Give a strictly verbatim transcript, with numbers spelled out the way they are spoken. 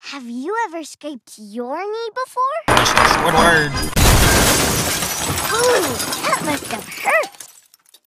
Have you ever scraped your knee before? Mister Squidward.